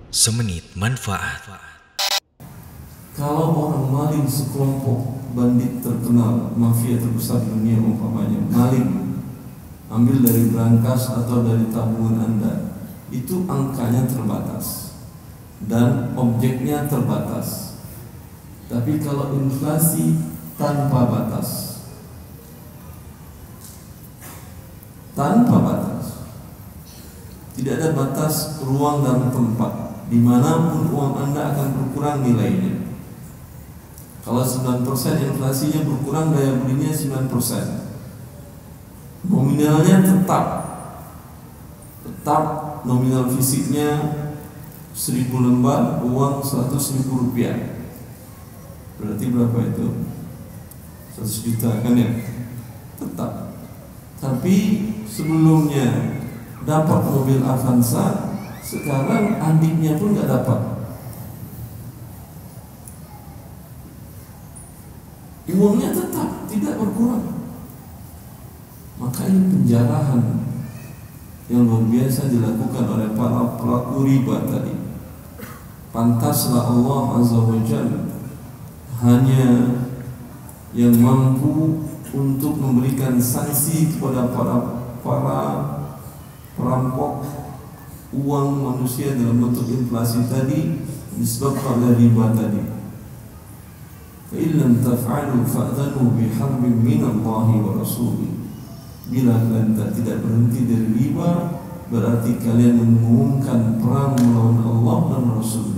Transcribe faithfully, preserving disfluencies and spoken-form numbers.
Semenit manfaat. Kalau orang maling sekelompok bandit terkenal, mafia terbesar di dunia umpamanya, maling, ambil dari brankas atau dari tabungan Anda, itu angkanya terbatas dan objeknya terbatas. Tapi kalau inflasi tanpa batas, tanpa batas, tidak ada batas ruang dan tempat. Dimanapun uang Anda akan berkurang nilainya. Kalau sembilan persen inflasinya berkurang, daya belinya sembilan persen. Nominalnya tetap Tetap nominal fisiknya seribu lembar, uang seratus ribu rupiah. Berarti berapa itu? seratus juta kan ya? Tetap. Tapi sebelumnya dapat mobil Avanza, sekarang adiknya pun nggak dapat. Uangnya tetap tidak berkurang. Maka ini penjarahan yang luar biasa dilakukan oleh para pelaku riba tadi. Pantaslah Allah Azza wa Jalla hanya yang mampu untuk memberikan sanksi kepada para para perampok uang manusia dalam bentuk inflasi tadi disebabkan oleh riba tadi. Fa illam taf'alu fa'dhanu biharbin minallahi wa rasulih. Bila kalian tidak berhenti dari riba, berarti kalian mengumumkan perang melawan Allah dan Rasul.